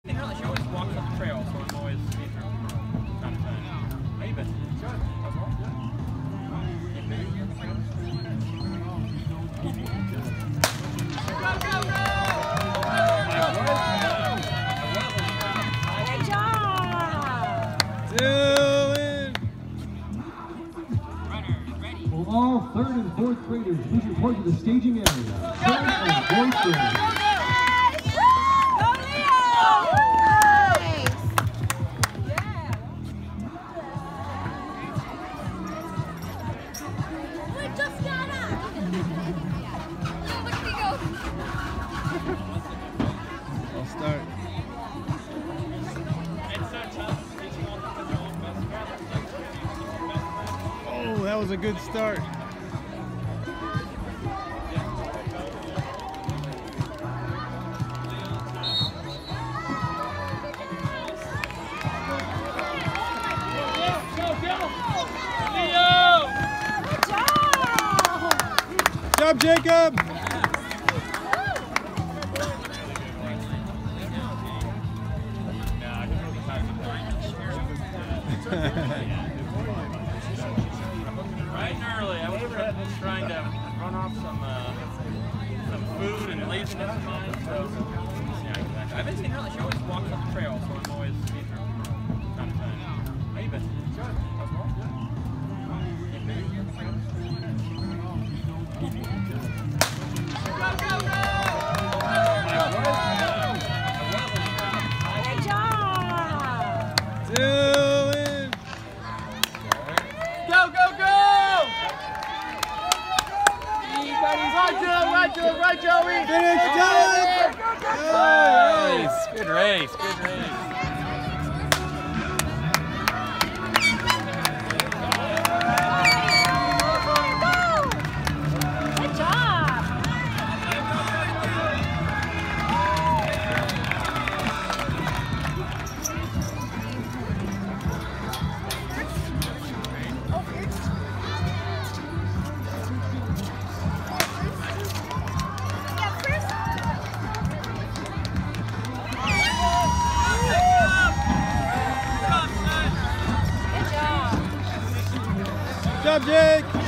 She always walks up the trail, so I'm always seeing her. Time to time. How you been? Good. How's all? Good. Good job! Dylan! Will all third and fourth graders please report to the staging area? Third and fourth graders. I'll start. Oh, that was a good start. Good job, Jacob! Right and early, I was trying to run off some food and laziness of mine, so yeah, exactly. I've been seeing her, she always walks up the trail, so I'm always seeing her. Time to time. How you been? Good. How's all? Good. Good job! Dylan! Go, go, go! Right, Joey! Finish, Dylan! Nice. Good race, good race. Good job! Good job, Jake!